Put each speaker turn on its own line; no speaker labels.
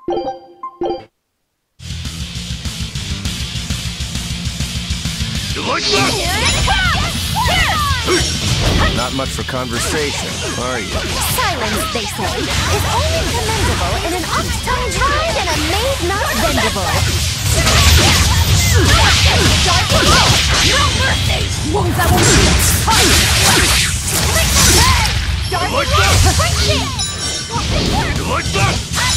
Not much for conversation, are you?
Silence, they say, is only commendable in an ox-tongue dried and a maid not bendable. No mercy! Wounds that will heal! Dark Lord, quick shield!
You like that?